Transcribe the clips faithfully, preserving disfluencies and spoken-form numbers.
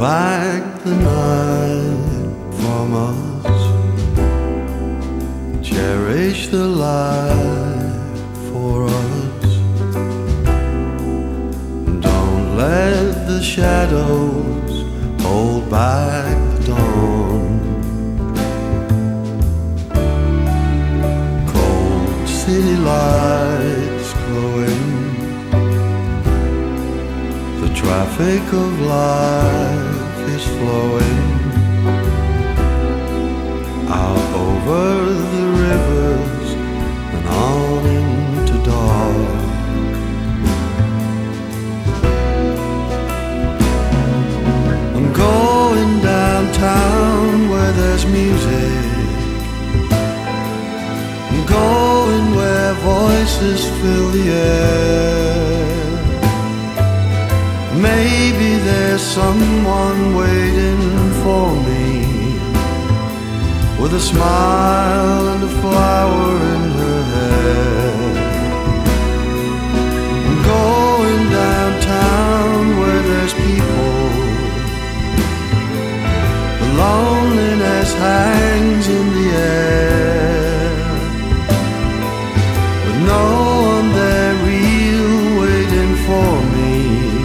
back the night from us. Cherish the life for us. Don't let the shadows hold back the dawn. Cold city lights glowing, the traffic of life is flowing out over the rivers and on into dark. I'm going downtown where there's music. I'm going where voices fill the air. Maybe there's someone waiting for me, with a smile and a flower in her hair. I'm going downtown where there's people. The loneliness hangs in the air, with no one there real waiting for me.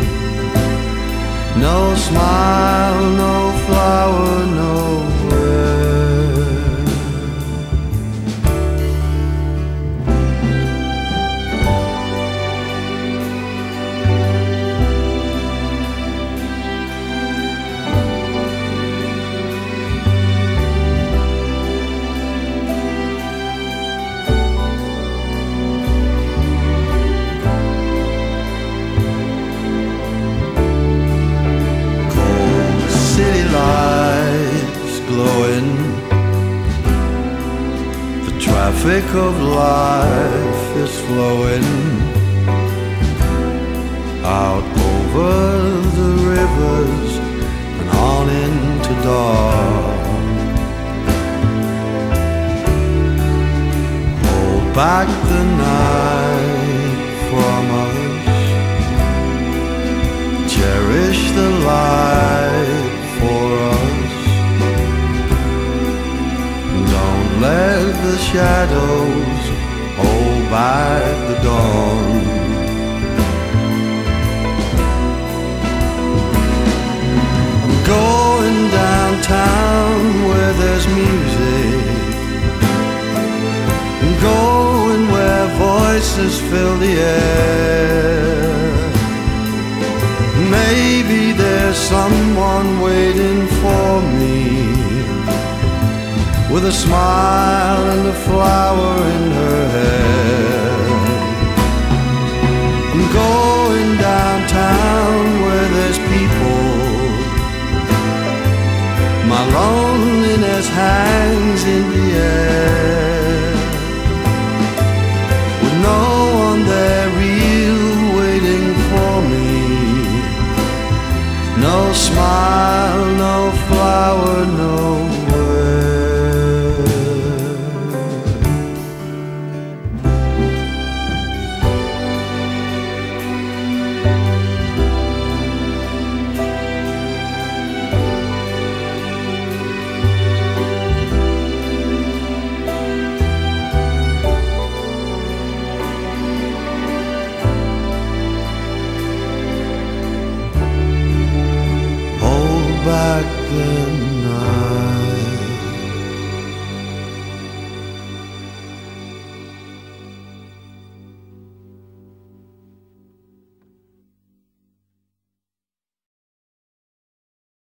No smile, no flower, nowhere. Glowing, the traffic of life is flowing out over the rivers and on into dark. Hold back the night from us. Cherish the light for us. Let the shadows hold back the dawn. I'm going downtown where there's music. I'm going where voices fill the air. Maybe there's someone waiting for me, with a smile and a flower in her hair. I'm going downtown where there's people. My loneliness hangs in the air, with no one there real waiting for me. No smile.